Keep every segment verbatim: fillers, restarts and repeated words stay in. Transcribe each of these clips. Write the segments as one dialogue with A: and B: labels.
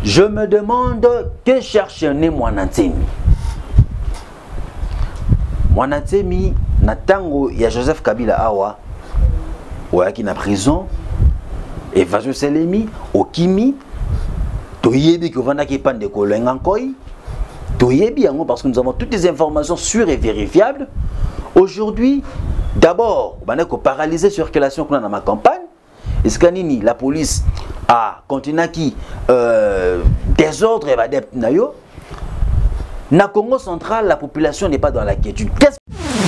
A: Je me demande que cherche né Mwanantemi. Mwanantemi na tango ya Joseph Kabila awa oyaki na prison évasion selemi okimi toyebi que vanda ki pande ko lengankoi toyebi yango parce que nous avons toutes les informations sûres et vérifiables. Aujourd'hui, d'abord, on a paralysé la circulation dans ma campagne. Escanini, la police a continué qui euh, désordre et adepte nayo. Na Congo central, la population n'est pas dans la quiétude. Qu'est-ce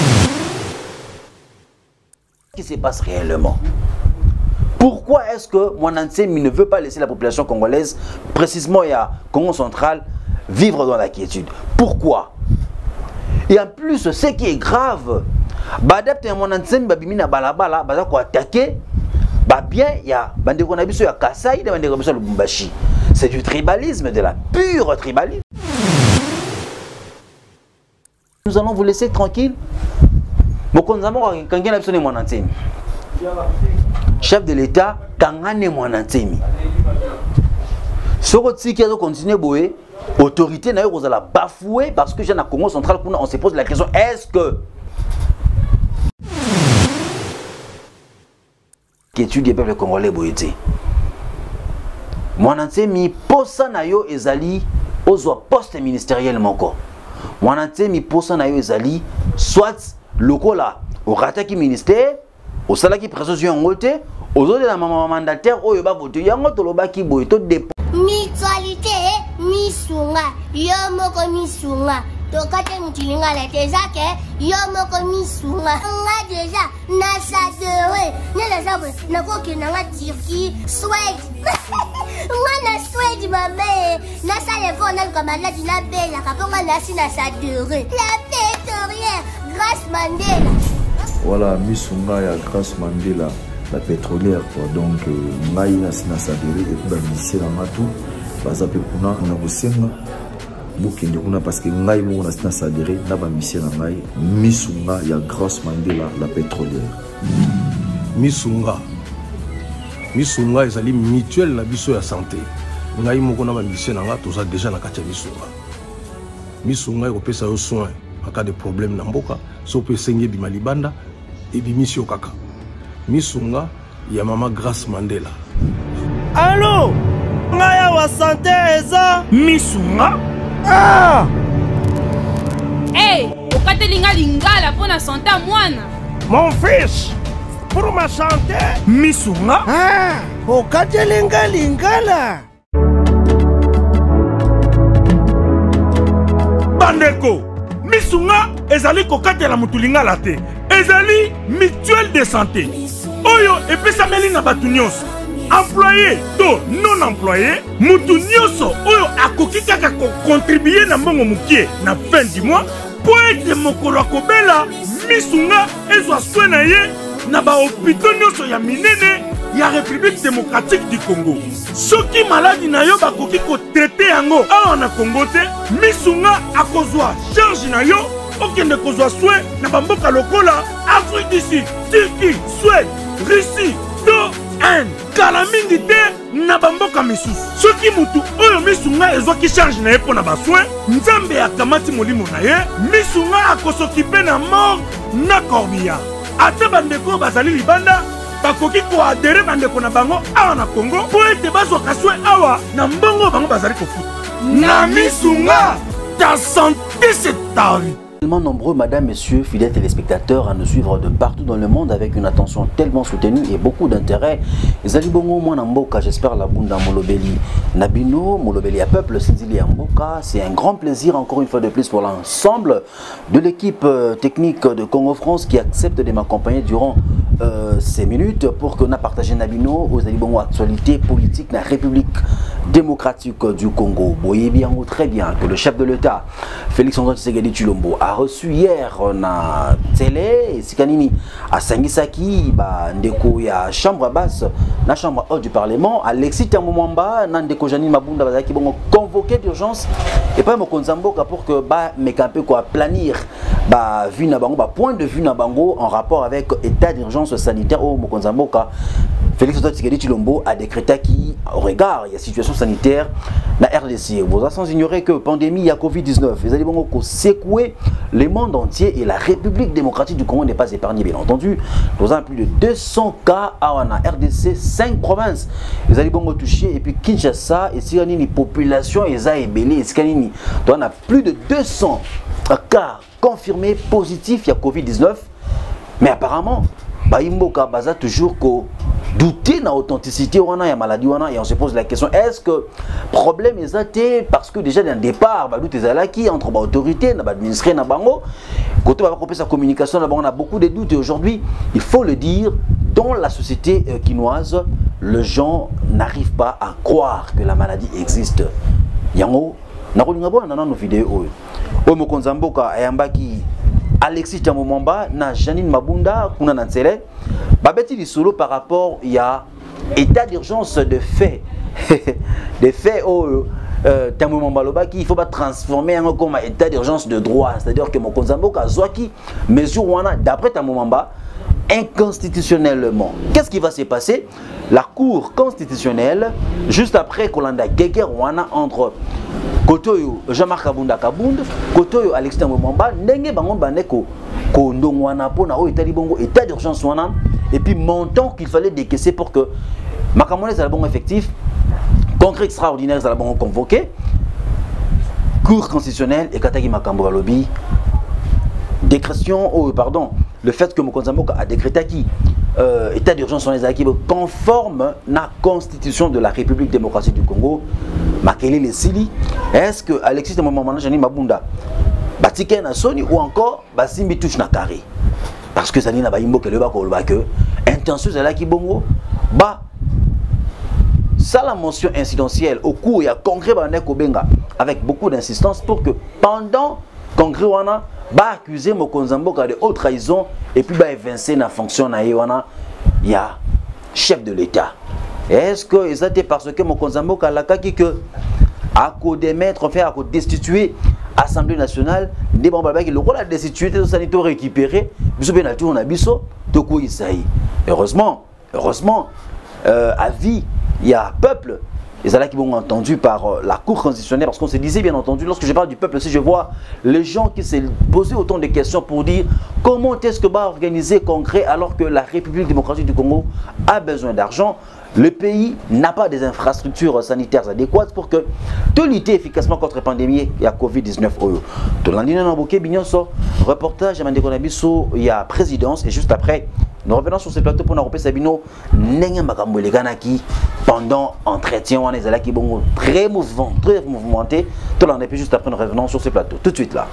A: qui se passe réellement? Pourquoi est-ce que Mwanantemi ne veut pas laisser la population congolaise, précisément il y a Congo central, vivre dans la quiétude? Pourquoi? Et en plus, ce qui est grave, badepte ya Mwanantemi babimi na balabala, baza ko attaquer, ba bien il y a bandeko na biso ya Kasai, de bandeko biso Lubumbashi. C'est du tribalisme, de la pure tribalisme. Nous allons vous laisser tranquille. Chef de l'État, Kangane Mwanantemi. Ce qui a continué boé, autorité n'a eu la bafouer parce que j'ai un Congo central, on se pose la question est-ce que qu'étude des peuples congolais boété. Mwanantemi posa na yo ezali ozwa poste ministériel moko. Mwanantemi posa na yo ezali soit lokola au rataki ministère au salaki présosion ngote aujourd'hui la maman mandataire oyo ba voter yango tolobaki boye to dépôt
B: mutualité misunga yo moko misunga tokate mutilinga la tezake yo moko misunga nga déjà na sadere ne la sabre na ko ke na Turquie Suède nga na Suède maman na sa le fond na comme la dina bella kaponga na si na sadere la pétrolière Grâce Mandela.
C: Voilà, misunga ya Grâce Mandela, la pétrolière quoi. Donc ngai na sina sadere et puis ministère na matu baza pe kuna na bosenga bokende kuna parce que ngai mo na sina sadere na ba ministère na ngai misunga ya Grâce Mandela, la pétrolière.
D: Misunga misunga ezali mutuelle na biso ya santé. Ngai moko na ba ministère na nga toza déjà na kati ya misunga. Misunga ekopesa yo soin en cas de problème na mboka so pe sengi bima libanda et bimisio kaka. Misunga ya mama Grâce Mandela.
E: Allô ngaya wa santé eza misunga
F: ah hey okatelinga lingala pona santé mwana
E: mon fils pour ma santé misunga ah okatelinga lingala bandeko misunga ezali kokatela mutulinga la te ezali mutuelle de santé oyo epesameli na batu nyonso employé to non employé mutu nyonso oyo akoki kaka contribuer na mbongo mukie na fin du mois po ete mokolo akobela misunga ezwa soin na ye na bahôpitaux nyonso ya minene ya République démocratique du Congo. Soki maladi na yo bakoki kotraite yango awa na Congo te misunga akozwa charge na yo okende kozwa soin na bamboka lokola Afrique du Sud, Turquie, Suède, Russie, to Inde. Kala mingi te na bamboka misusu. Soki mutu oyo misunga ezwaki charge na ye mpo na basoin nzambe akamati molimo na ye misunga akosokipe na mort na corbillard. Ate bandeko bazali libanda bakoki ko adere bandeko na bango awa na Congo po ete bazwaka soin awa na mbongo bango bazali kofuta. Na misunga ta santé c'est ta vie.
A: Tellement nombreux, madame, messieurs, fidèles téléspectateurs, à nous suivre de partout dans le monde avec une attention tellement soutenue et beaucoup d'intérêt. Zalibongo Mwanamboka, j'espère la bunda Molobeli Nabino, Molobeli à peuple, Sinzili Amboka. C'est un grand plaisir encore une fois de plus pour l'ensemble de l'équipe technique de Congo France qui accepte de m'accompagner durant euh, ces minutes pour qu'on a partagé Nabino aux Zalibongo actualité politique de la République démocratique du Congo. Voyez bien, très bien que le chef de l'État, Félix Antoine Tshisekedi Tshilombo, a reçu hier na télé Sikanini à Sangisaki ba ndeko ya chambre basse na chambre haute du parlement Alexis Tambomwamba na ndeko Janine Mabunda bazaki bongo convoqué d'urgence et pas Mokonzamboka pour que ba mekampe quoi planir bah vu na bango bah point de vue na bango en rapport avec état d'urgence sanitaire au Mokonzamboka. Félix Antoine Tshisekedi Tshilombo a décrété qui au regard il y a situation sanitaire la R D C. Vous avez sans ignorer que pandémie il y a Covid dix-neuf. Ils allaient bango secouer le monde entier et la République démocratique du Congo n'est pas épargnée bien entendu. Nous avons plus de deux cents cas à R D C, cinq provinces. Ils allaient bango toucher et puis Kinshasa et si on a une population ils a ébélé et scanini. Donc on a plus de deux cents cas confirmés positifs il y a Covid dix-neuf. Mais apparemment Baimboka baza toujours ko douter de l'authenticité de la maladie et on se pose la question est-ce que le problème est athée parce que déjà d'un départ bah doute qui entre l'autorité l'administration na bango quand on va couper sa communication on a beaucoup de doutes et aujourd'hui il faut le dire dans la société quinoise les gens n'arrivent pas à croire que la maladie existe yango na kolinga bona na nos vidéos o Mokonzamboka ayambaki Alexis Tshambomamba na Janine Mabunda kuna na Ntsele babeti li solo par rapport il y a état d'urgence de fait des faits au euh, Tshambomamba lobaki il faut pas transformer un comme état d'urgence de droit c'est-à-dire que Mokonzamboka zwaki mesure wana d'après Tshambomamba inconstitutionnellement. Qu'est-ce qui va se passer? La Cour constitutionnelle juste après Kolanda Geger wana entre Kotoyo Jean-Marc Kabunda Kabund, Kotoyo Alexis Tshambomamba, ndenge bango baneko ko ndongwana pona o état libongo état d'urgence wana et puis montant qu'il fallait décaisser pour que makamone ça bon effectif, congrès extraordinaire ça bon convoqué, Cour constitutionnelle et kataki makambo lobby décrétion oh pardon le fait que Mokonzamboka a décrété qui euh, état d'urgence sur les acquis conforme la constitution de la République démocratique du Congo. Makele les Sili, est-ce que Alexis Tshambomamba Janine Mabunda Batike na Sony ou encore Basimbi touche na carré parce que ça n'a pas imbo que le bas que intention c'est là qui bongo bah ça la mention incidentielle au cours il y a congrès Kobenga avec beaucoup d'insistance pour que pendant congrès wana ba accuser Mokonzamboka de haute trahison et puis ba évincer na fonction na wana il y a chef de l'État. Est-ce que c'était parce que Mokonzamboka l'a kaki que à co démettre enfin à co destituer Assemblée nationale des bambaba qui le rôle à destituer des sanitaires récupérés biso bien tout on a biso de quoi il s'agit. Heureusement, heureusement euh, à vie il y a peuple. Et c'est là qui vont entendu par euh, la Cour constitutionnelle parce qu'on se disait bien entendu lorsque je parle du peuple si je vois les gens qui se posaient autant de questions pour dire comment est-ce que va organiser congrès alors que la République démocratique du Congo a besoin d'argent. Le pays n'a pas des infrastructures sanitaires adéquates pour que tout lutter efficacement contre la pandémie et la Covid dix-neuf. Tout l'année, reportage à Mandekonabiso, il y a présidence et juste après, nous revenons sur ce plateau pour nous repérer Sabino, pendant entretien, on est là qui sont très mouvement, très mouvementé. Tout l'année, puis juste après, nous revenons sur ce plateau. Tout de suite là.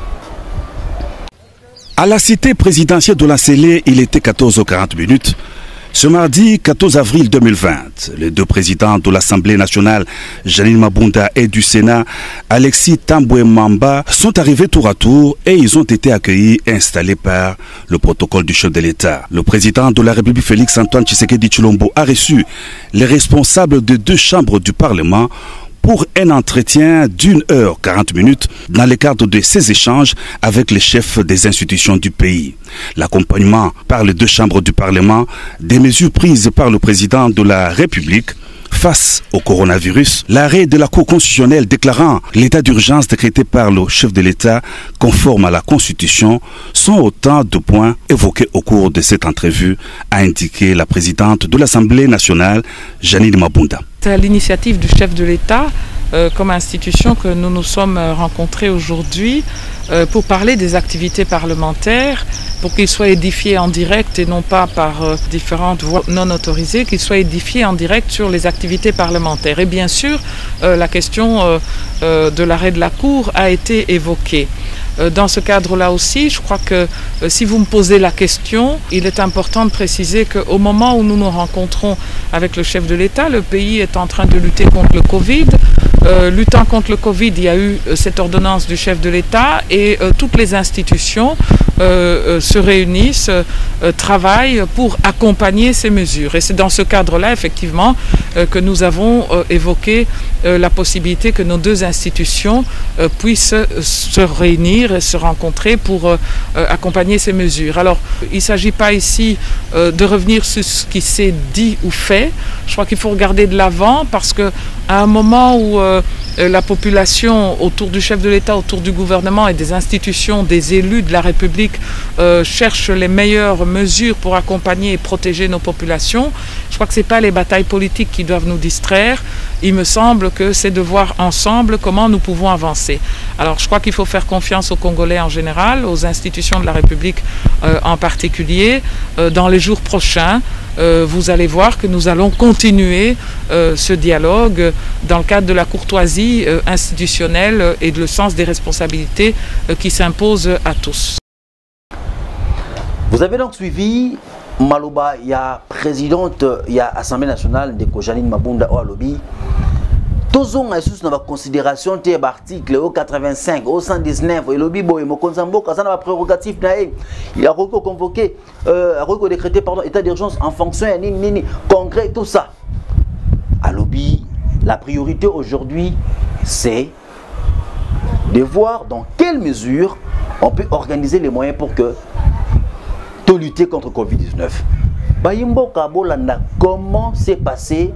G: À la cité présidentielle de la Célé, il était quatorze heures quarante minutes. Ce mardi quatorze avril deux mille vingt, les deux présidents de l'Assemblée nationale, Janine Mabunda, et du Sénat, Alexis Tshambomamba, sont arrivés tour à tour et ils ont été accueillis et installés par le protocole du chef de l'État. Le président de la République, Félix Antoine Tshisekedi Tshilombo, a reçu les responsables de deux chambres du Parlement pour un entretien d'une heure quarante minutes dans le cadre de ces échanges avec les chefs des institutions du pays. L'accompagnement par les deux chambres du Parlement des mesures prises par le président de la République face au coronavirus, l'arrêt de la Cour constitutionnelle déclarant l'état d'urgence décrété par le chef de l'État conforme à la Constitution sont autant de points évoqués au cours de cette entrevue, a indiqué la présidente de l'Assemblée nationale, Janine Mabunda.
H: C'est à l'initiative du chef de l'État, euh, comme institution, que nous nous sommes rencontrés aujourd'hui euh, pour parler des activités parlementaires, pour qu'ils soient édifiés en direct et non pas par euh, différentes voies non autorisées, qu'ils soient édifiés en direct sur les activités parlementaires. Et bien sûr, euh, la question euh, euh, de l'arrêt de la Cour a été évoquée. Dans ce cadre-là aussi, je crois que euh, si vous me posez la question, il est important de préciser qu'au moment où nous nous rencontrons avec le chef de l'État, le pays est en train de lutter contre le Covid. euh, luttant contre le Covid, il y a eu euh, cette ordonnance du chef de l'État et euh, toutes les institutions euh, euh, se réunissent, euh, travaillent pour accompagner ces mesures. Et c'est dans ce cadre-là, effectivement, euh, que nous avons euh, évoqué euh, la possibilité que nos deux institutions euh, puissent se réunir et se rencontrer pour euh, euh, accompagner ces mesures. Alors, il ne s'agit pas ici euh, de revenir sur ce qui s'est dit ou fait. Je crois qu'il faut regarder de l'avant parce qu'à un moment où euh, la population autour du chef de l'État, autour du gouvernement et des institutions, des élus de la République euh, cherchent les meilleures mesures pour accompagner et protéger nos populations, je crois que ce n'est pas les batailles politiques qui doivent nous distraire. Il me semble que c'est de voir ensemble comment nous pouvons avancer. Alors je crois qu'il faut faire confiance aux Congolais en général, aux institutions de la République euh, en particulier. Euh, dans les jours prochains, euh, vous allez voir que nous allons continuer euh, ce dialogue dans le cadre de la courtoisie euh, institutionnelle et de le sens des responsabilités euh, qui s'imposent à tous.
A: Vous avez donc suivi Maloba, il y a présidente, il y a Assemblée nationale de Janine Mabunda au lobby. Tous ont sous la considération de l'article au quatre-vingt-cinq, au cent dix-neuf, et lobby boy, Mokonzambo, quand ça prérogative, il a convoqué, euh, a décrété pardon, état d'urgence en fonction de nini, nini, congrès, tout ça. À lobby, la priorité aujourd'hui, c'est de voir dans quelle mesure on peut organiser les moyens pour que de lutter contre Covid dix-neuf. Bayimbo Kabolanda, comment s'est passé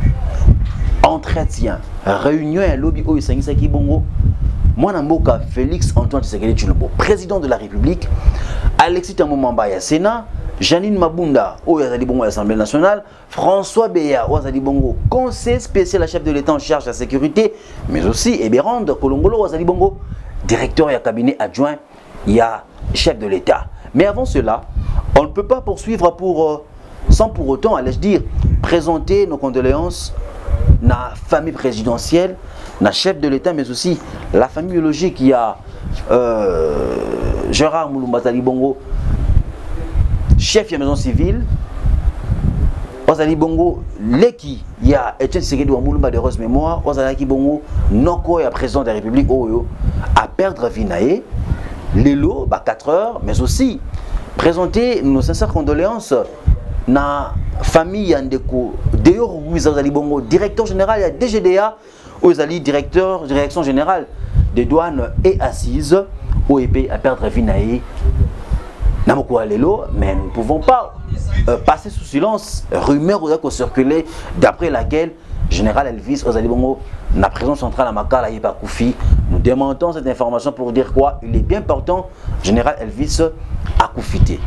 A: entretien, réunion et lobby au Isangisa Bongo, Mwanamboka Félix Antoine Tshisekedi Tshilombo, président de la République, Alexis Tambomamba ya Sénat, Janine Mabunda au Yazali Bongo à l'Assemblée nationale, François Beya au Yazali Bongo, conseiller spécial à chef de l'État en charge de la sécurité, mais aussi Eberande Kolongolo au Yazali Bongo, directeur et cabinet adjoint, il y a chef de l'État. Mais avant cela, on ne peut pas poursuivre pour, euh, sans pour autant, allais-je dire, présenter nos condoléances à la famille présidentielle, à la chef de l'État, mais aussi la famille biologique. Il y a euh, Gérard Moulumba Zali Bongo, chef de la maison civile. Ozali Bongo, Leki, il y a Etienne Tshisekedi Moulumba de Rose Mémoire. Ozali Bongo, Noko, il y a président de la République, Oyo, à perdre Vinae. Lélo, bah quatre heures, mais aussi présenter nos sincères condoléances à la famille Yandeko, Deo Rouizazali Bongo, directeur général de D G D A, Ozali, directeur, direction générale des douanes et assises, O E P à perdre Vinae, Namoko Lélo, mais nous ne pouvons pas euh, passer sous silence rumeur qui a circulé d'après laquelle Général Elvis Ozali Bongo, la présence centrale à Makala et Koufi, nous demandons cette information pour dire quoi? Il est bien important, Général Elvis a Koufité.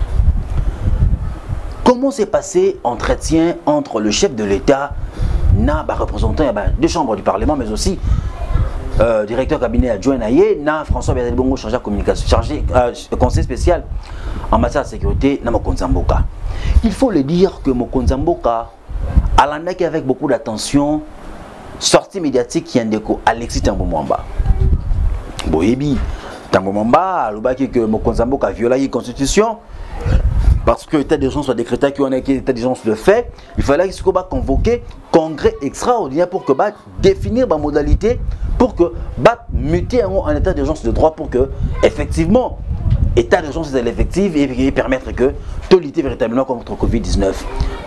A: Comment s'est passé l'entretien entre le chef de l'État, na bah, représentant bah, deux chambres du Parlement, mais aussi euh, directeur cabinet adjoint Naye, na François Ozali Bongo, chargé de communication, chargé euh, conseil spécial en matière de sécurité, na Mokonzamboka. Il faut le dire que Mokonzamboka Alandaki avec beaucoup d'attention, sortie médiatique qui indéco Alexis Tambomamba. Boyebi, Tambomamba, alobaki que Mokonzamboka a violé la constitution parce que l'état d'urgence soit décrété qu'il y a un état d'urgence de fait. Il fallait qu'il soit convoqué congrès extraordinaire pour que bah, définir ma modalité pour que bah, muter en état d'urgence de droit pour que effectivement état d'urgence est l'effectif et permettre que de lutter véritablement contre Covid dix-neuf.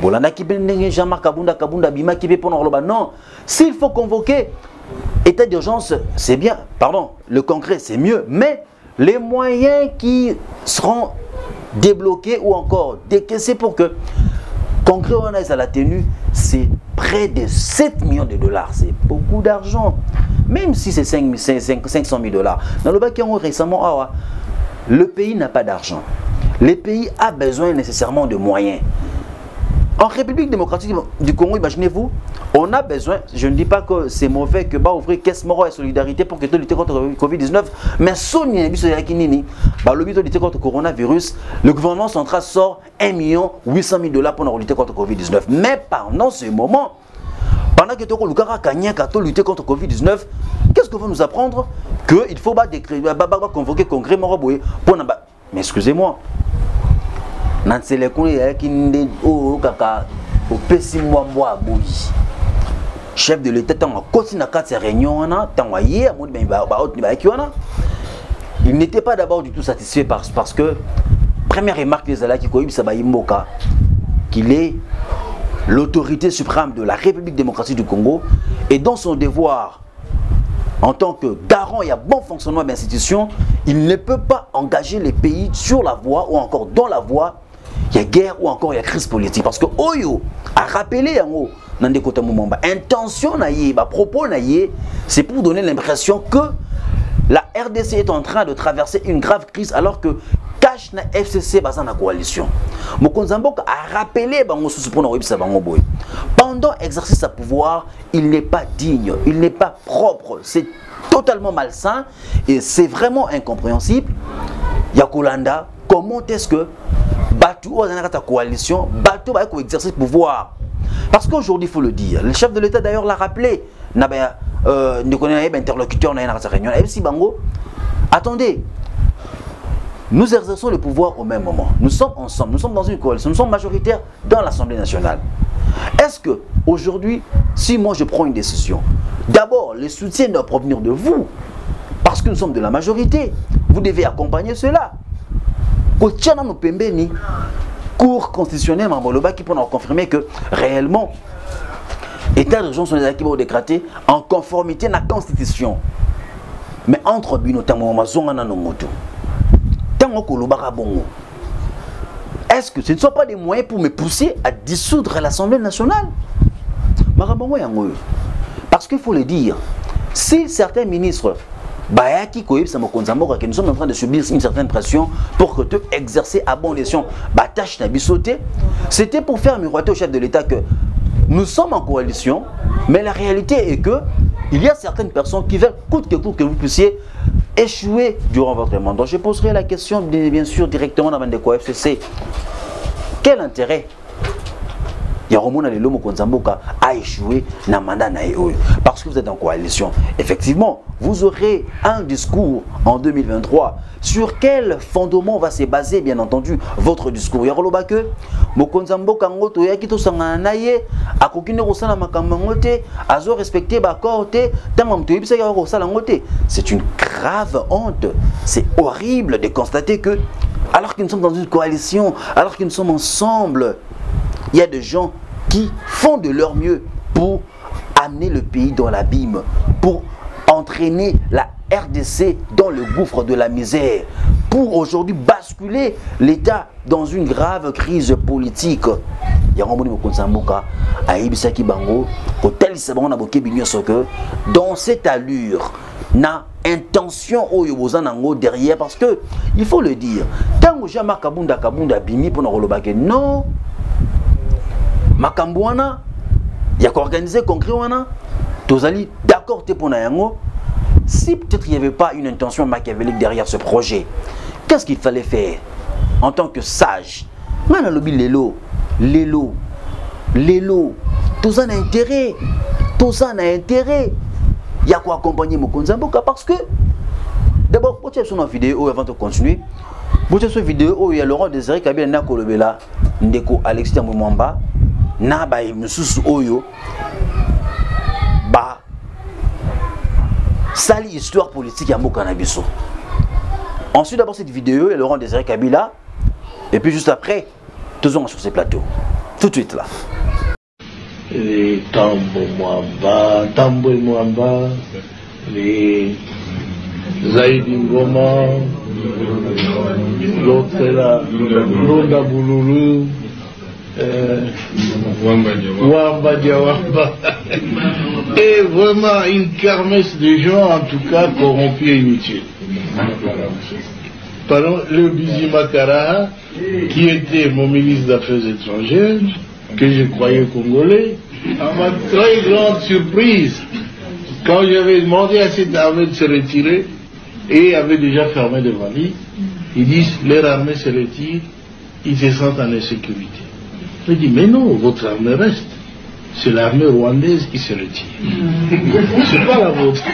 A: Non, s'il faut convoquer état d'urgence, c'est bien, pardon, le congrès c'est mieux, mais les moyens qui seront débloqués ou encore décaissés pour que le congrès on ait à la tenue, c'est près de sept millions de dollars, c'est beaucoup d'argent, même si c'est cinq cent mille dollars. Dans le bac récemment, le pays n'a pas d'argent. Le pays a besoin nécessairement de moyens. En République démocratique du Congo, imaginez-vous, on a besoin, je ne dis pas que c'est mauvais que bah ouvrir caisse morale et solidarité pour que tu lutter contre le Covid dix-neuf, mais Sonia bah le but de lutter contre le coronavirus, le gouvernement central sort un million huit cent mille dollars pour lutter contre le Covid dix-neuf. Mais pendant ce moment, pendant que tu as lutter contre le Covid dix-neuf, qu'est-ce qu'on va nous apprendre? Qu'il faut bah, bah, bah, bah, convoquer le congrès Moroboye pour... Mais excusez-moi, chef de l'État tant côté na quatre réunions na tant aye amoni ben ba ba autre ba kiwana. Il n'était pas d'abord du tout satisfait parce parce que première remarque des ala qui koyibisa ba imboka qu'il est l'autorité suprême de la République démocratique du Congo et dans son devoir en tant que garant et à bon fonctionnement de l'institution, il ne peut pas engager les pays sur la voie ou encore dans la voie. Il y a guerre ou encore il y a crise politique. Parce que Oyo a rappelé en haut, intention naïe, propos naïe, c'est pour donner l'impression que la R D C est en train de traverser une grave crise alors que cache na F C C basant la coalition. Mokonzambok a rappelé pendant l'exercice de pouvoir, il n'est pas digne, il n'est pas propre, c'est totalement malsain et c'est vraiment incompréhensible. Yakolanda, comment est-ce que Batou dans la coalition, Batou va exercer le pouvoir? Parce qu'aujourd'hui, il faut le dire, le chef de l'État d'ailleurs l'a rappelé, euh, nous connaissons un interlocuteur dans la réunion. Attendez. Nous exerçons le pouvoir au même moment. Nous sommes ensemble, nous sommes dans une coalition, nous sommes majoritaires dans l'Assemblée nationale. Est-ce que aujourd'hui, si moi je prends une décision, d'abord le soutien doit provenir de vous, parce que nous sommes de la majorité, vous devez accompagner cela. Au Tchana nous pembeni, cour constitutionnelle Mamboloba qui peut nous confirmer que réellement, état d'urgence sont les acquis décrétés en conformité à la Constitution. Mais entre notamment Mazonga no moto. Est-ce que ce ne sont pas des moyens pour me pousser à dissoudre l'Assemblée nationale? Parce qu'il faut le dire, si certains ministres, que nous sommes en train de subir une certaine pression pour que tu exerces à bon escient, c'était pour faire miroiter au chef de l'État que nous sommes en coalition, mais la réalité est que il y a certaines personnes qui veulent coûte que coûte que vous puissiez échouer durant votre mandat. Je poserai la question bien sûr directement dans le F C C. Quel intérêt Yaromona Lelomo Konzamboka a échoué dans le mandat Naïoui? Parce que vous êtes en coalition. Effectivement, vous aurez un discours en deux mille vingt-trois. Sur quel fondement va se baser, bien entendu, votre discours? Yaroloba que Mokonzamboka Ngoto Yakito Sanganaye, Akokine Rosana Makamangote, Azo respecté Bakorte, Tamamto Ibisa Rosalangote. C'est une grave honte. C'est horrible de constater que, alors que nous sommes dans une coalition, alors que nous sommes ensemble, il y a des gens qui font de leur mieux pour amener le pays dans l'abîme, pour entraîner la R D C dans le gouffre de la misère, pour aujourd'hui basculer l'État dans une grave crise politique. Dans cette allure, na intention derrière, parce que il faut le dire, tant que jamais Kabunda Kabunda bimi pour nous non. Makambouana, il y a qu'organiser concret, Tozali d'accord pour Nayango. Si peut-être il n'y avait pas une intention machiavélique derrière ce projet, qu'est-ce qu'il fallait faire en tant que sage? Mana lobi lelo, lelo, lelo, tout ça n'a intérêt, tout ça n'a intérêt. Il y a quoi accompagner Mokonzamboka parce que d'abord, pour tu sur une vidéo avant de continuer, pour tu sur une vidéo où il y a Laurent Désiré Kabila na Kolobela, Ndeko Alexis Mwamba. Na ba mususu oyo ba sali histoire politique ya mboka na biso. Ensuite d'abord cette vidéo et Laurent Désiré Kabila et puis juste après toujours sur ces plateaux. Tout de suite là.
I: Les Tambo Mwamba, Tambo Mwamba, les Zaidi Ngoma, l'autre c'est là, Londa Boululu. Euh, Wamba Diawamba. Et vraiment une kermesse de gens, en tout cas corrompus et inutiles. Pardon, le Bizi Makara, qui était mon ministre des Affaires étrangères, que je croyais congolais, à ma très grande surprise, quand j'avais demandé à cette armée de se retirer, et avait déjà fermé devant lui, ils disent leur armée se retire, ils se sentent en insécurité. Je dis, mais non, votre armée reste. C'est l'armée rwandaise qui se retire. C'est pas la vôtre.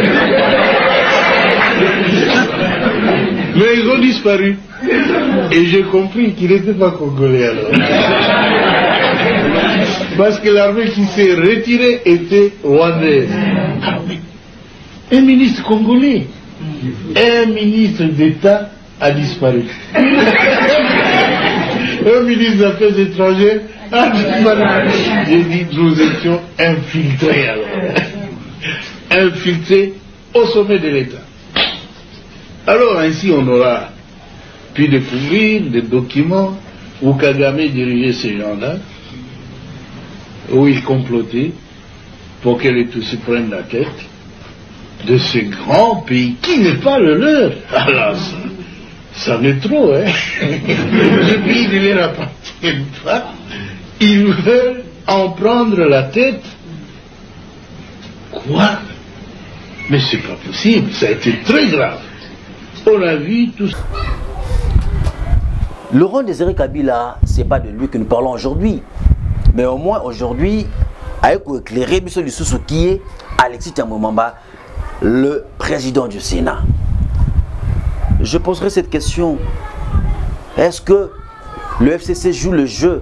I: Mais ils ont disparu. Et j'ai compris qu'il n'était pas congolais alors. Parce que l'armée qui s'est retirée était rwandaise. Ah oui. Un ministre congolais, un ministre d'État a disparu. Un ministre des Affaires étrangères a disparu. J'ai dit, nous étions infiltrés alors. Infiltrés au sommet de l'État. Alors ainsi on aura pu découvrir des documents où Kagame dirigeait ces gens-là, où il complotait pour que les Tutsis prennent la tête de ce grand pays qui n'est pas le leur. Alors ça, ça n'est trop, hein. Le pays ne leur appartient pas. Ils veulent en prendre la tête. Quoi? Mais c'est pas possible, ça a été très grave. On a vu tout ça.
A: Laurent Désiré Kabila, c'est pas de lui que nous parlons aujourd'hui. Mais au moins aujourd'hui, avec éclairer M. Lissoussou qui est Alexis Tambomamba, le président du Sénat. Je poserai cette question. Est-ce que le F C C joue le jeu?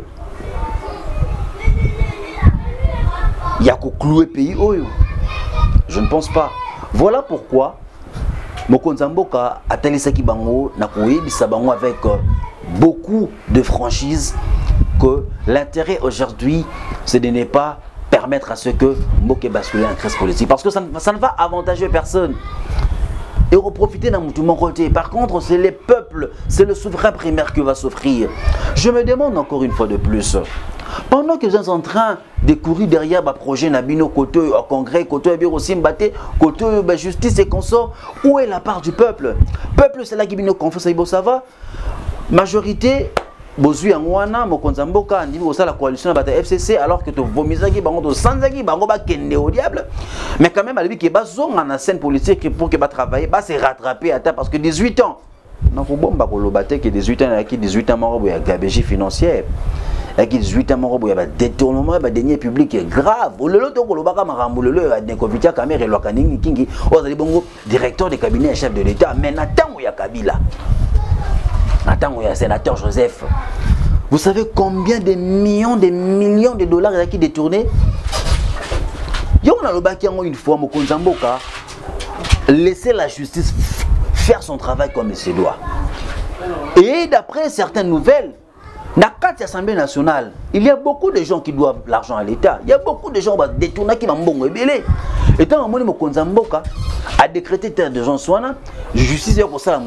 A: Il y a qu'au clouer pays Oyo. Je ne pense pas. Voilà pourquoi Mokonza Mboka a Talisaki Bango n'a Bango avec beaucoup de franchise que l'intérêt aujourd'hui c'est de ne pas permettre à ce que Mboka bascule en crise politique parce que ça ne, ça ne va avantager personne et reprofiter d'un mon côté. Par contre c'est les peuples, c'est le souverain primaire qui va souffrir. Je me demande encore une fois de plus, pendant que vous êtes en train de courir derrière le projet Nabino, côté au congrès, côté au Simbate, côté la justice et consorts, où est la part du peuple? Peuple, c'est là qui vient confiance, ça va. Majorité, Bozui Angwana, Mokonza Mboka, la coalition de F C C, alors que tu vomisaki, bango, sanzaki, bango, ba kende au diable. Mais quand même, elle dit qu'il y a une scène politique pour qu'il va travailler, va se rattraper à temps, parce que dix-huit ans. Non, il faut que dix-huit ans, dix-huit ans, il y a gabegie financière. Avec dix-huit ans, il y a des détournements, il y a des deniers publics graves. Le lot de l'Obaka Marambo, le lot de Kovita Kamer et Lokaning Kingi, directeur des cabinets et chef de l'État. Mais Nathan il y a Kabila. Nathan il y a sénateur Joseph. Vous savez combien de millions, de millions de dollars il y a qui détournés? Il y a une fois, Mokonza Mboka, laisser la justice faire son travail comme il se doit. Et d'après certaines nouvelles, dans l'Assemblée nationale, il y a beaucoup de gens qui doivent l'argent à l'État. Il y a beaucoup de gens qui vont détourner qui vont rebelle. Et tant que Mokonza Mboka a décrété terre de gens soignants, justice est pour ça,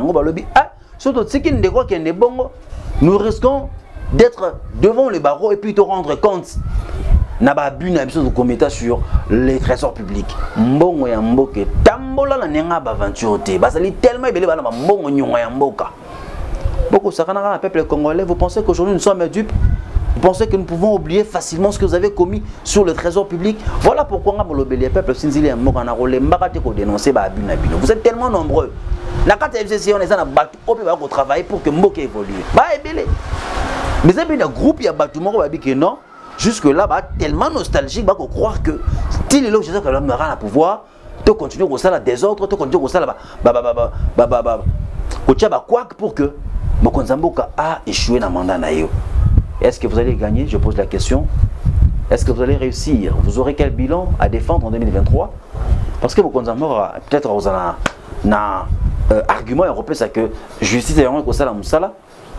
A: nous risquons d'être devant le barreau et puis de rendre compte. Naba bu na biso kometa sur les trésors publics. Mbongo ya mboke tambola na nenga ba aventure te. Basali tellement belé ba na mbongo nyonga ya mboka. Beaucoup sakana peuple congolais, vous pensez qu'aujourd'hui nous sommes dupes? Vous pensez que nous pouvons oublier facilement ce que vous avez commis sur le trésor public? Voilà pourquoi on a le peuple sinzili ya mboka na role mbakate ko dénoncer ba bu na bino. Vous êtes tellement nombreux. La carte F C C on est en battu au pays pour travailler pour que mboka évolue. Ba ebele. Mais il y a un groupe il y a battu moko ba bi que non. Jusque là, bah, tellement nostalgique, bah, qu'on croire que si les loges que l'homme aura le pouvoir, tu continues au salaire des autres, tu continues au salaire, bah, bah, bah, bah, bah, bah, bah, bah, quoi pour que Mokonza Mboka a échoué dans le mandat naïo. Est-ce que vous allez gagner? Je pose la question. Est-ce que vous allez réussir? Vous aurez quel bilan à défendre en deux mille vingt-trois? Parce que Mokonza Mboka, peut-être, vous avez un argument européen, c'est que justice est vraiment au salaire Moussala.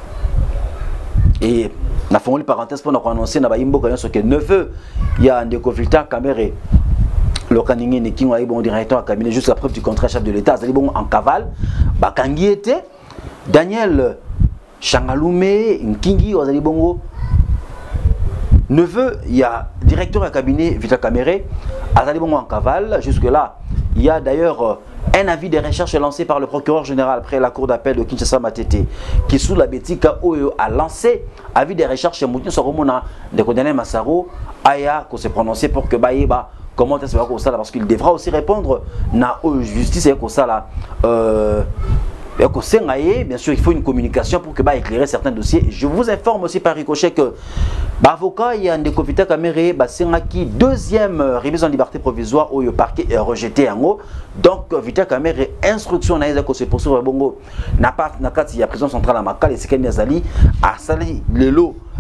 A: Et la formule parenthèse pour nous annoncer que neveu il y a un déconflictat caméré le caningé n'est qui bon directeur à cabinet jusqu'à preuve du contrat chef de l'État c'est bon en cavale bakangi était Daniel Changalume Nkingi aux bongo neveu il y a directeur à cabinet Vita Caméré azali bongo en cavale jusque là il y a d'ailleurs un avis de recherche lancé par le procureur général après la cour d'appel de Kinshasa Matete qui sous la Betika Oyo a lancé avis de recherche chez Moutin Soromona de Kodane Massaro Aya qu'on s'est prononcé pour que Baïba comment est-ce que ça parce qu'il devra aussi répondre na justice et ça là euh bien sûr il faut une communication pour que bah éclairer certains dossiers. Je vous informe aussi par ricochet que l'avocat il y a un déconfitat caméré bah c'est qui deuxième remise en liberté provisoire où le parquet est rejeté en haut donc Vita Caméré instruction na que c'est poursuivre bongo n'a pas n'a pas il y a prison centrale à Makala et c'est qu'elle Nazali a sali le lot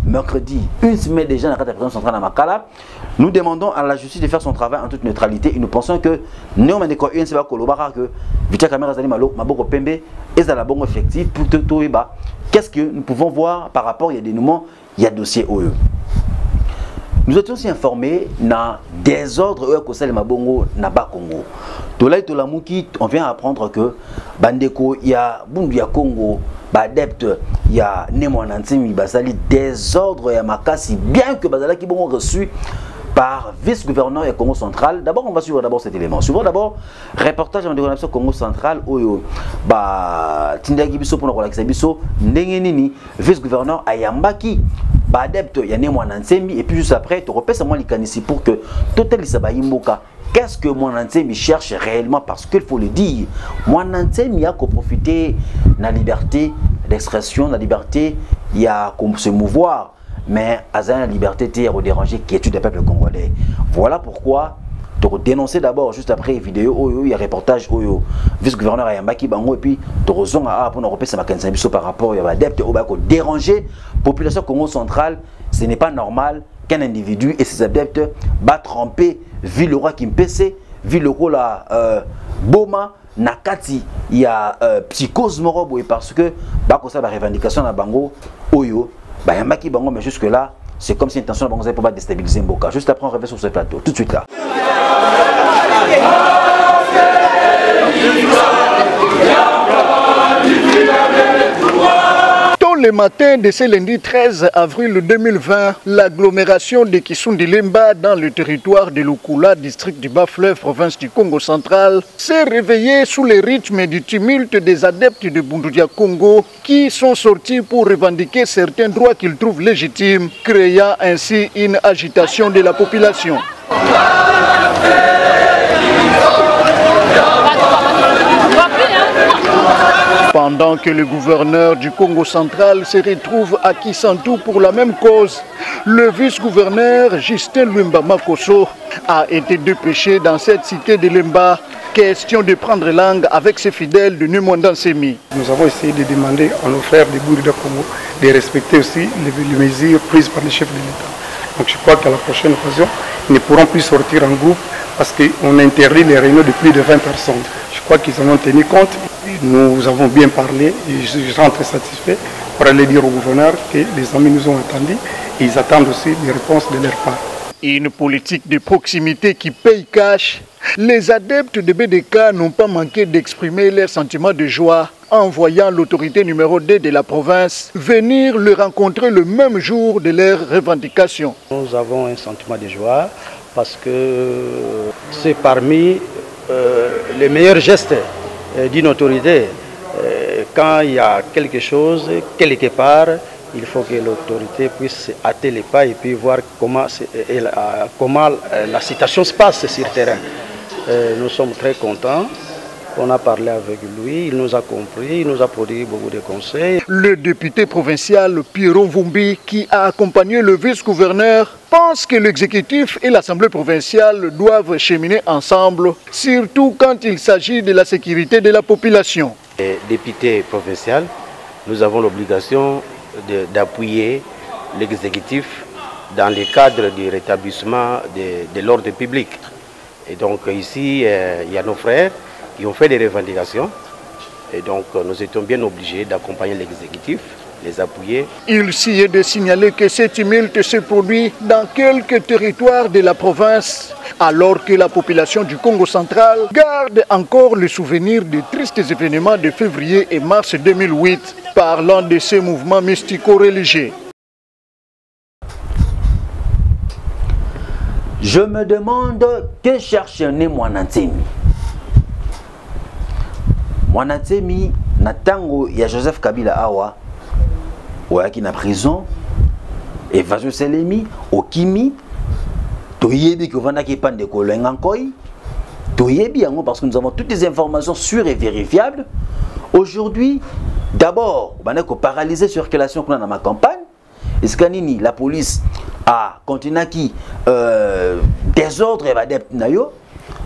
A: mercredi, une semaine déjà dans la présidence centrale à Makala. Nous demandons à la justice de faire son travail en toute neutralité et nous pensons que Néomaneko U N C va collaborer que Vitia Kamera Zali Malo, Maboko Pembe et Zalabongo effectif pour tout Eba. Qu'est-ce que nous pouvons voir par rapport, il y a des dénouements, il y a dossier O E. Nous étions aussi informés dans désordre E Kosel Mabongo Naba Congo. Tolai Tolamuki, on vient apprendre que Bandeko, il y a Bundu ya Congo, Badepte, il y a Nemo Nansimi, Basali, désordre et Makasi, bien que Bazala qui bon reçu par vice-gouverneur et Congo central. D'abord, on va suivre d'abord cet élément. Suivons d'abord reportage en déclaration Congo central où bah Tindaki Biso pour la Biso, Nengenini, vice-gouverneur Ayambaki. Badepte, il y a Némoana Ntsemi, et puis juste après, tu repères moi l'ici pour que Total Isabayimboka. Qu'est-ce que Moana Ntsemi cherche réellement? Parce qu'il faut le dire, Moana Ntsemi a qu'à profiter de la liberté d'expression, de la liberté, il y a qu'on se mouvoir, mais à la liberté de déranger qui est du peuple congolais. Voilà pourquoi. De dénoncer d'abord, juste après vidéo, il y a reportage, vice-gouverneur Ayambaki Bango, et puis de raison à pour nous repérer par rapport à l'adepte, au déranger la population Congo centrale. Ce n'est pas normal qu'un individu et ses adeptes va tremper, vu le roi Kimpese, vu le roi la euh, Boma, Nakati, il y a euh, psychose morobo, parce que bah, ça la revendication à Bango, Oyo, Ayambaki Bango, mais jusque-là. C'est comme si l'intention de pour pas déstabiliser Mboka. Juste après, on revient sur ce plateau. Tout de suite là.
J: Tôt le matin de ce lundi treize avril deux mille vingt, l'agglomération de Kisundi-Lemba dans le territoire de Lukula, district du Bas-Fleuve, province du Congo central, s'est réveillée sous le rythme du tumulte des adeptes de Bundudia Congo qui sont sortis pour revendiquer certains droits qu'ils trouvent légitimes, créant ainsi une agitation de la population. Pendant que le gouverneur du Congo central se retrouve à Kisantu pour la même cause, le vice-gouverneur Justin Lumba Makoso a été dépêché dans cette cité de Lemba. Question de prendre langue avec ses fidèles de Nemwandansemi.
K: Nous avons essayé de demander à nos frères de Bundudia Congo de respecter aussi les, les mesures prises par les chefs de l'État. Donc je crois qu'à la prochaine occasion, ils ne pourront plus sortir en groupe parce qu'on interdit les réunions de plus de vingt personnes. Je crois qu'ils en ont tenu compte. Nous avons bien parlé et je suis très satisfait pour aller dire au gouverneur que les amis nous ont entendus et ils attendent aussi des réponses de leur part.
J: Une politique de proximité qui paye cash. Les adeptes de B D K n'ont pas manqué d'exprimer leur sentiment de joie en voyant l'autorité numéro deux de la province venir le rencontrer le même jour de leurs revendications.
L: Nous avons un sentiment de joie parce que c'est parmi euh, les meilleurs gestes euh, d'une autorité. Euh, quand il y a quelque chose, quelque part, il faut que l'autorité puisse hâter les pas et puis voir comment, et la, comment la situation se passe sur le terrain. Euh, nous sommes très contents. On a parlé avec lui, il nous a compris, il nous a produit beaucoup de conseils.
J: Le député provincial Pierron Vumbi, qui a accompagné le vice-gouverneur, pense que l'exécutif et l'Assemblée provinciale doivent cheminer ensemble, surtout quand il s'agit de la sécurité de la population.
L: Les députés provinciaux, nous avons l'obligation d'appuyer l'exécutif dans le cadre du rétablissement de, de l'ordre public. Et donc ici, euh, il y a nos frères qui ont fait des revendications. Et donc nous étions bien obligés d'accompagner l'exécutif, les appuyer.
J: Il s'y est de signaler que ce tumulte se produit dans quelques territoires de la province, alors que la population du Congo central garde encore le souvenir des tristes événements de février et mars deux mille huit, parlant de ces mouvements mystico-religieux.
A: Je me demande que cherche Némoana Ntsemi. Moana Ntsemi, Natango, il y a Joseph Kabila Awa, qui est en prison, et Vajo Selemi, au Kimi, Toyebi qui va qui pan de Kolengankoi, Toyebi parce que nous avons toutes les informations sûres et vérifiables. Aujourd'hui, d'abord, on a paralysé la circulation dans ma campagne. Escanini, la police a continué qui euh, désordre et adepte nayo.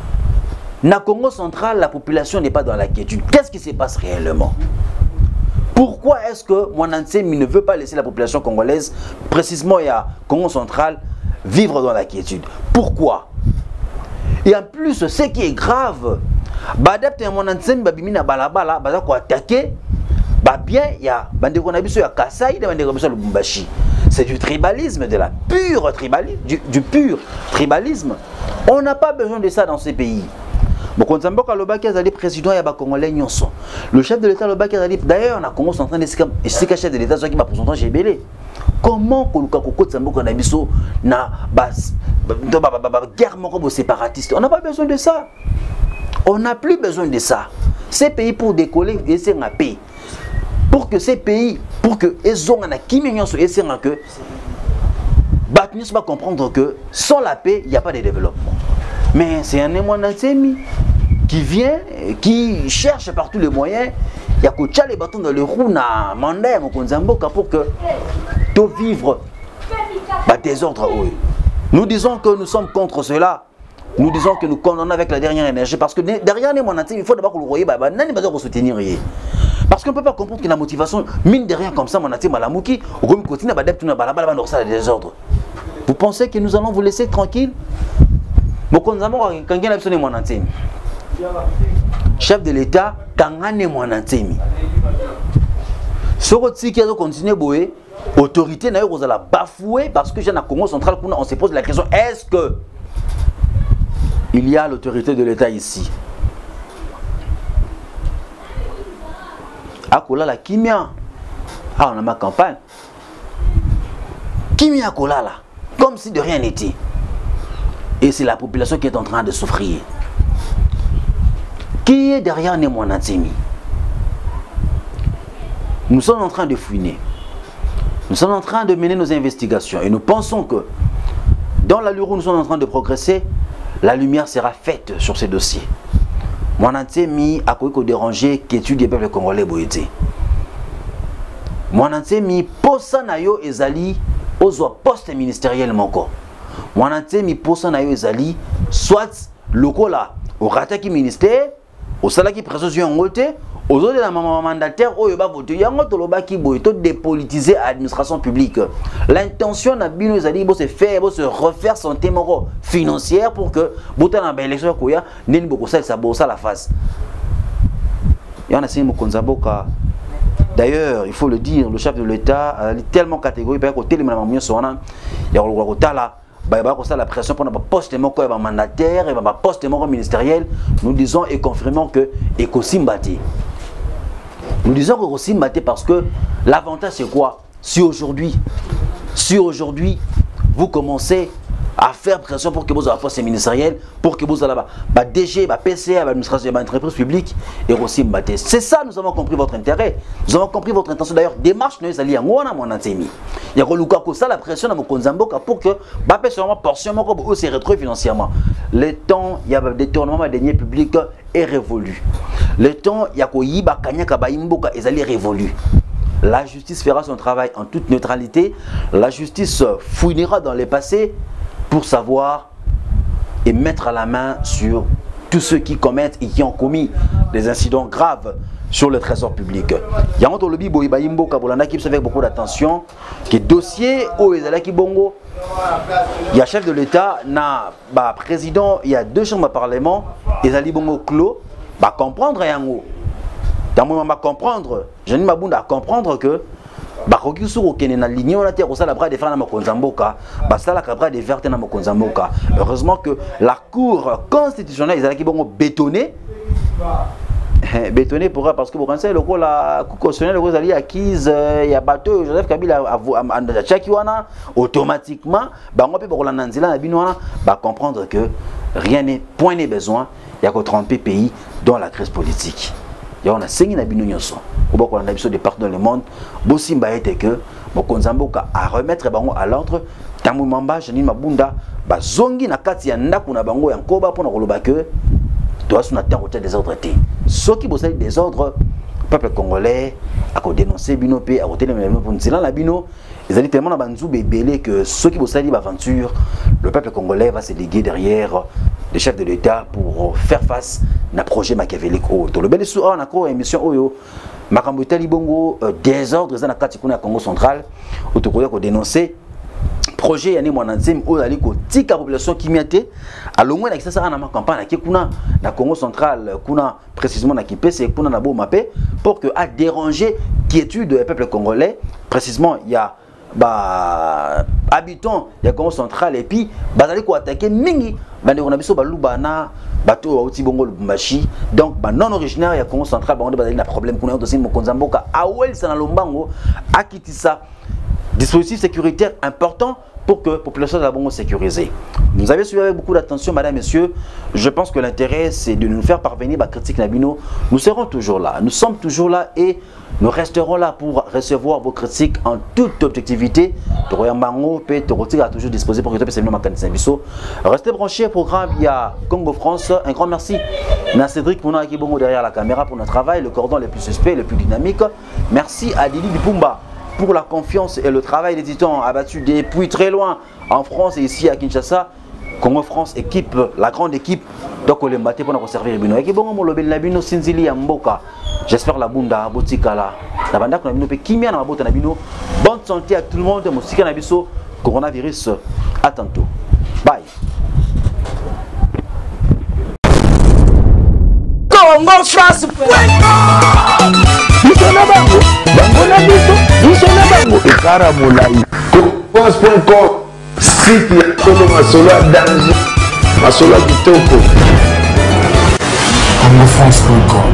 A: Na Congo central, la population n'est pas dans la quiétude. Qu'est-ce qui se passe réellement? Pourquoi est-ce que Mwanantsemi ne veut pas laisser la population congolaise, précisément il y a Congo central, vivre dans la quiétude? Pourquoi? Et en plus, ce qui est grave, badapte ya Mwanantsemi babimi na balabala, baza ko attaquer, bah bien il y a bande konabiso ya Kasai, bande konabiso Lubumbashi. C'est du tribalisme, de la pure tribalisme, du, du pur tribalisme. On n'a pas besoin de ça dans ces pays. Mokonzamboka Lobaki Azali président ya ba Congolais nyonso. Le chef de l'État Lobaki Azali d'ailleurs na Congo central et c'est chef de l'État qui va pourcentage G B L. Comment koluka koko Tsamboka na biso na bas guerre moko séparatiste? On n'a pas besoin de ça. On n'a plus besoin de ça. Ces pays pour décoller et c'est un pays. Pour que ces pays, pour que ils ont un kimignon sur et c'est que Batnis va comprendre que sans la paix, il n'y a pas de développement. Mais c'est un Mwanantsemi qui vient, qui cherche par tous les moyens. Il y a que les bâtons dans le roue na mandé Mokonzamboka pour que tout vivre bah, désordre. Nous disons que nous sommes contre cela. Nous disons que nous condamnons avec la dernière énergie parce que derrière les Mwanantsemi, il faut d'abord que le royer bah bah n'ani pas de soutenir. Parce qu'on ne peut pas comprendre que la motivation mine de rien comme ça Mwanantsemi Malamuki ou comme continue à badep tout na balabala dans ça désordre. Vous pensez que nous allons vous laisser tranquille? Chef de l'État, Kangane Mwanantsemi. Ce qui a continué boé, autorité n'a eu la bafouer parce que j'ai un Congo central, on se pose la question est-ce que il y a l'autorité de l'État ici? Akola la Kimia. Ah, on a ma campagne. Kimia Akola là. Comme si de rien n'était. Et c'est la population qui est en train de souffrir. Qui est derrière les Mwanantsemi? Nous sommes en train de fouiner. Nous sommes en train de mener nos investigations. Et nous pensons que dans la l'allure où nous sommes en train de progresser, la lumière sera faite sur ces dossiers. Mwanantsemi a quoi déranger qu'étude des peuples congolais boyete. Mwanantsemi posa na yo ezali ozo poste ministériel moko. Mwanantsemi posa na yo ezali soit lokola au rataki ministère au salaki président ngote aux autres la maman mandataire oyo ba voter yango tolobaki boy to dépolitiser administration publique. L'intention na bino ezali bo se faire bo se refaire santé moko financière pour que botana ba élection koya nini boko ça ça bo ça la face. Yana sima Mokonzamboka. D'ailleurs, il faut le dire, le chef de l'État est tellement catégorique parce que côté les mamans sona ya ko tala ba ba ko ça la pression pour na poste moko ya mandataire et ba poste moko ministériel. Nous disons et confirmons que ekosimbati. Nous disons que ekosimbati parce que l'avantage c'est quoi? Si aujourd'hui si aujourd'hui vous commencez à faire pression pour que vous ayez un poste ministériel, pour que vous ayez un D G, un P C A, une administration, une entreprise publique, et aussi mbaté. C'est ça, nous avons compris votre intérêt. Nous avons compris votre intention. D'ailleurs, démarche, nous allons à Mwanantsemi. Il y a que ça, la pression à Mokonzamboka pour que Bapé soit une portion, pour se retrouver financièrement. Le temps, il y a des détournements de deniers publics est révolu. Le temps, il y a que Yiba Kanyaka Baimboka est allé révolu. La justice fera son travail en toute neutralité. La justice fouinera dans les passés pour savoir et mettre à la main sur tous ceux qui commettent et qui ont commis des incidents graves sur le trésor public. Il y a un lobby Boïbaïmbo Kabolana qui observe avec beaucoup d'attention que dossier au Ezalaki Bongo. Il y a chef de l'État, na bah président, il y a deux chambres de parlement, Ezali Bongo clos, bah comprendre yango. Dans mon moment comprendre, Jeanine Mabunda comprendre que bakoki suru kene na ligne on a terre ça la bras de faire na Mokonzamboka ba ça la cabra de verte na Mokonzamboka. Heureusement que la cour constitutionnelle ezalaki bongo bétonné bétonné pourquoi parce que vous pensez le la cour constitutionnelle vous allez acquise il y a bateau Joseph Kabila a chaki wana automatiquement bango pe bokola nanzila na bino wana ba comprendre que rien n'est point n'est besoin il y a que trente pays dans la crise politique. Il y a on a cinq na bino nyonso. On a besoin de partout dans le monde. Bosimba était que Mokonzamboka à remettre bango à l'ordre. Tamu Mamba, Janine Mabunda, bazongi na kati ya ndaku na bango ya nkoba pour na koloba que toi sur na terre au des ordres té. Ceux qui bossent des ordres, peuple congolais a ko dénoncer bino pe a côté les mêmes pour nzela la bino. Ils allaient tellement na banzu bébélé que ceux qui bossent l'aventure, le peuple congolais va se léguer derrière les chefs de l'État pour faire face à un projet machiavélique. Dans le bel sou on a encore émission oyo makambo etali bongo désordre eza na kati kuna ya Congo central otokoya ko dénoncer projet yani mwananzemi oyo ali kotika population kimia te alongwe na kisasa na campagne ki kuna na Congo central kuna précisément na Kipese kuna na Boma pe pour que a déranger quiétude du peuple congolais précisément il y a ba habitants ya Congo central et puis bazali ko attaquer mingi bande on a biso balubana bato wa uti bongo Lubumbashi donc ba non originaire ya Congo central ba on bazali na problème kuna aussi mo konzamboka awel sana lombango akitisa dispositif sécuritaire important pour que la population de la Bongo sécurisée. Vous avez suivi avec beaucoup d'attention, madame, messieurs. Je pense que l'intérêt, c'est de nous faire parvenir la critique Nabino. Nous serons toujours là. Nous sommes toujours là et nous resterons là pour recevoir vos critiques en toute objectivité. Restez branchés au programme via Congo France. Un grand merci à Cédric Mouna qui est derrière la caméra pour notre travail, le cordon le plus suspect, le plus dynamique. Merci à Lili Dipumba pour la confiance et le travail des titans abattus depuis très loin en France et ici à Kinshasa. Congo France équipe, la grande équipe. Donc on les battait pour nous servir les bino. Et bon mo lobel na bino sinzili ya mboka. J'espère la bunda botikala. La banda ko na bino pe kimia na mabota na bino. Bonne santé à tout le monde. Mosika na biso coronavirus. À tantôt. Bye.
M: Congo France. Bisona bango, bango na biso, bisona bango. Ekara molai.
I: Congo point com, site ya Tolo Masolo ya danger, Masolo ya kitoko.
M: Congo France point com.